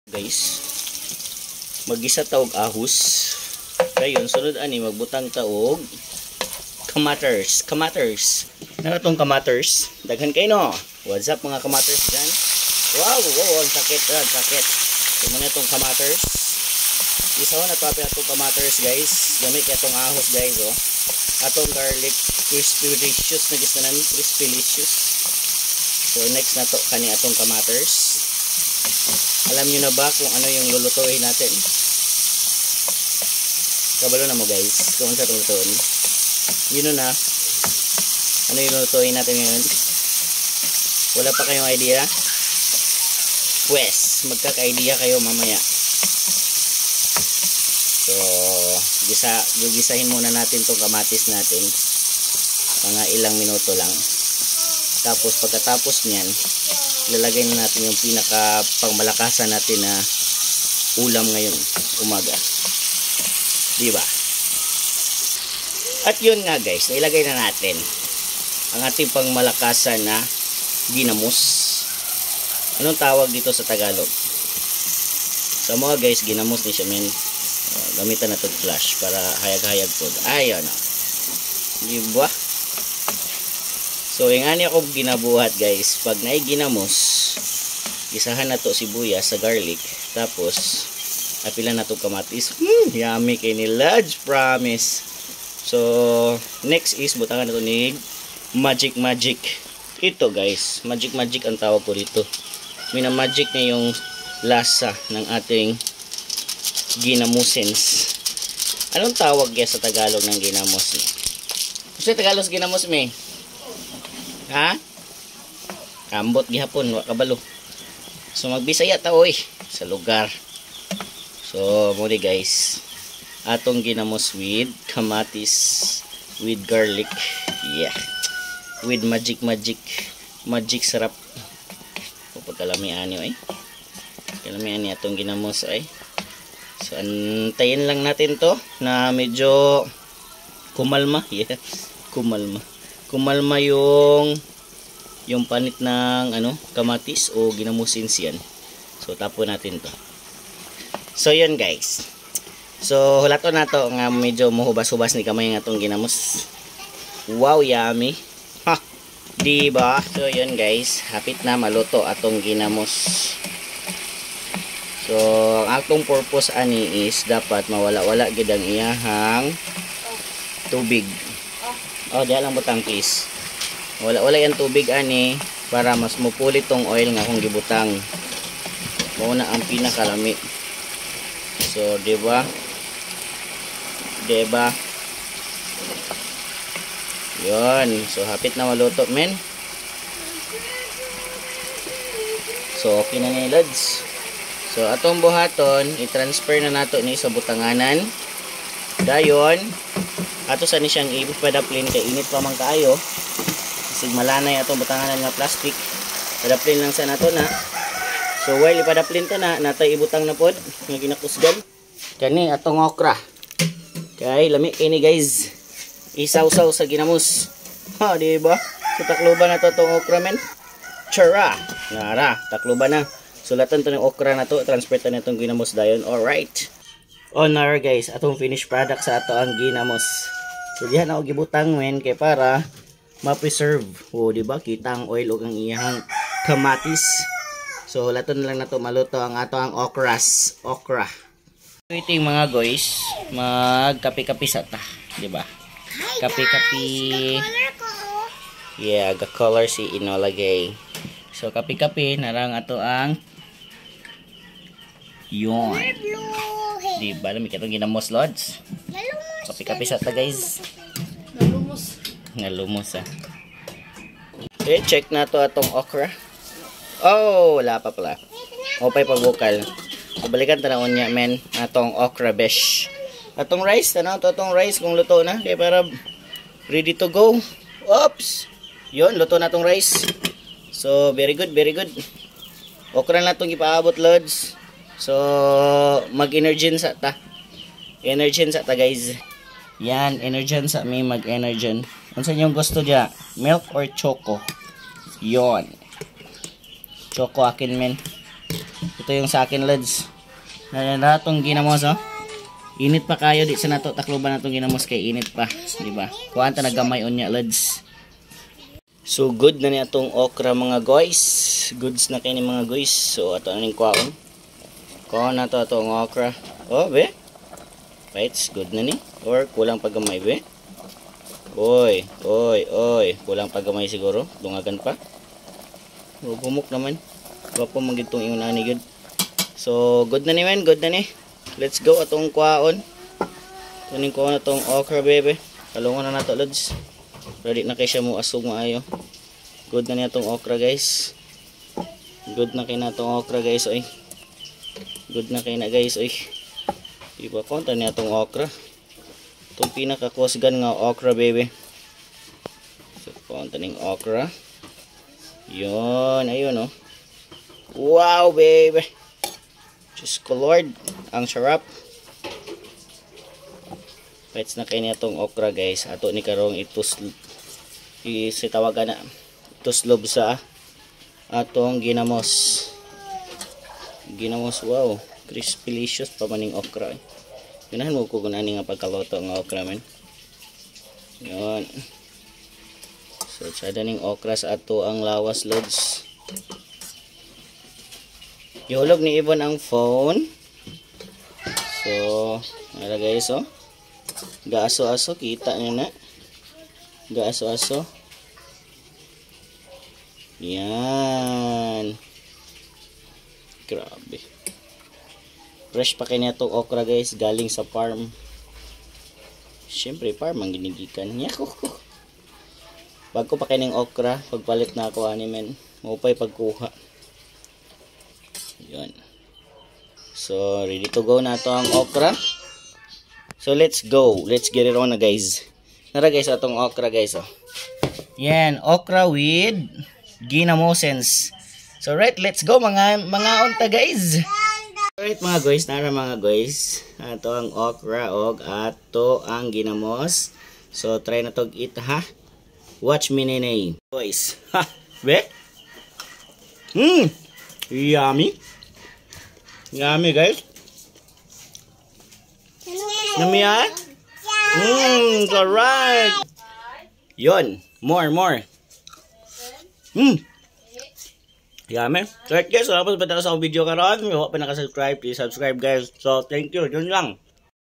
Guys, magisa taog ahos. Kayon sunod ani magbutang taog kamaters. Ano tong kamaters? Daghan kay no. What's up mga kamaters dyan? Wow, ang sakit. So mga tong kamaters. Isaw na to atong kamaters guys. Gamit kay atong ahos guys oh. Atong garlic crispy-licious na gistanan, crispy-licious. So next na to kani atong kamaters. Alam nyo na ba kung ano yung lulutuin natin? Kabalo na mo guys kung ano sa lulutuin. Yun na. Ano yung lulutuin natin ngayon? Wala pa kayong idea? Pues, magkaka-idea kayo mamaya. So, gigisahin muna natin itong kamatis natin. Mga ilang minuto lang. Tapos, pagkatapos niyan, ilalagay na natin yung pinaka pangmalakasan natin na ulam ngayon umaga. Diba? At yun nga guys, nailagay na natin ang ating pangmalakasan na ginamos. Anong tawag dito sa Tagalog? Sa mga guys, ginamos ni siya men. Gamitan na itong flash para hayag-hayag po. Ayun o. Diba? So, yung ani ako ginabuhat guys, pag naiginamos, isahan na to sibuyas sa garlic, tapos, apilan na to kamatis. Yummy kay ni Lodge, promise. So, next is, butangan na to ni magic. Ito guys, magic ang tawag ko dito. Minamagic niya yung lasa ng ating ginamusins. Anong tawag kaya sa Tagalog ng ginamos niya? Sa Tagalog ginamos may? Ha? Ambot gihapon, wakabalo. So magbisaya ta oy sa lugar. So mo guys, atong ginamos with kamatis, with garlic. Yeah. With magic sarap. O pagkalamian niyo ay. Kalamian ni atong ginamos ay. So antayin lang natin to na medyo kumalma. Yeah. Kumalma yung panit ng kamatis o ginamusins yan. So tapon natin to. So yun guys. So hulato na to nga medyo mahubas-hubas ni kamay ng atong ginamos. Wow, yummy. Ha, diba? So yun guys, hapit na maluto atong ginamos. So ang atong purpose ani is dapat mawala-wala gid ang iyahang tubig. Oh, diyan lang butang please. Wala yung tubig ani para mas mupulit tong oil nga kung gibutang. Muna ang pinakalami. So, diba? Yun. So, hapit na maluto, men. So, okay na ni lads. So, atong buhaton, i-transfer na nato ni sa butanganan. Dayon, ato sa ni siyang ipadaplin kay init pa man kaayo. Sig malanay atong butanganan nga plastic. Padaplin lang sa nato na. So while ipadaplin to na, natay ibutang na pod nga ginakusgan. Kani atong okra. Kay lami kay ni guys. Isaw-saw sa ginamos. Ha, di ba? So takluban na to tong okra men. Chara. Nara, takluban na. Sulatan to ng okra na to, transfer ta na tong ginamos dayon. Alright. Honor guys, atong finished product sa ato ang ginamos. So dihan ako gibutang men kay para ma-preserve. O di ba? Kita ang oil ug ang iyang kamatis. So laton lang nato maluto ang ato ang okra. So ito yung mga guys, magkape-kape sa ta, di ba? Kape-kape. Yeah, ga color si inolagay. So kape-kape narang ato ang yun. Di ba? May katong ginamos lods. Kape-kape sa ta guys. Nalumos ah. Okay, check na to atong okra. Oh, wala pa pala. Opay pagbukal. So, balikan tanawon niya men atong okra besh. Atong rice, atong rice kung luto na. Kaya para ready to go. Oops! Yun, luto na atong rice. So, very good. Okra na itong ipaabot lods. So, mag-energen sa ta. Energen sa ta guys. Yan, energen sa mi mag-energen. Ano sa inyong gusto dya? Milk or choco? Yon. Choco akin men. Ito yung sa akin, lads. Na itong ginamos, oh. Init pa kayo di sa nato takloban natong ginamos kay init pa, di ba? Kuan ta nagamay unya, lads. So good na ni atong okra mga guys. Goods na kay ni mga guys. So ato na ning kuwaon. Kuwaon na to atong okra. Oh, be. Right, good na ni. Or kulang pa gamay, be. Oy, kulang pa gamay siguro. Dungagan pa. Oh, bumok naman. Wapo man gid tong ingon ani gud. So good na ni man, good na ni. Let's go atong kuwaon. Tuning ko na atong okra, bebe. Kalungan na nato, lads. Ready na kay siya mo asog maayo. Good na ni atong okra, guys. Good na kay na atong okra, guys, oy. Good na kay na, guys, oy. Iba konta ni atong okra. Itong pinakakusgan nga okra, bebe. So konta ning okra. Yun, ayun, oh. Wow, bebe. Just colored. Ang sarap. Pets na kayo nitong okra, guys. Ato ni karong isitawagan na ituslob sa atong ginamos. Ginamos, wow. Crispy-licious pa maning okra. Ganahan mo ko kung ani nga pagkaloto ng okra, man. Yun. So, tsada ning okra sa ato ang lawas, lods. Ihulog ni Ibon ang phone. So, nara guys, oh. Gaaso-aso, kita nyo na. Gaaso-aso. Yan. Grabe. Fresh pa kanya itong okra, guys. Galing sa farm. Siyempre, farm ang ginigikan niya. Bago pa kanyang okra, pagpalit na ako, animen. Maupay pagkuha. Yan. So, ready to go na ito ang okra. So, let's go. Let's get it on na, guys. Nara, guys, atong okra, guys, oh. Yan, okra with ginamosens. So, right, let's go, mga onta, guys. Alright, mga guys, nara, mga guys. Ato ang okra, og ato ang ginamos. So, try na to eat, ha? Watch me, nene. Guys, ha? Be? Yummy. Yummy, guys. Yummy, ha? Alright. Yun. More. Yummy. So, guys, salamat pa sa video karon. Kung pa nakasubscribe, please subscribe, guys. So, thank you. Yun lang.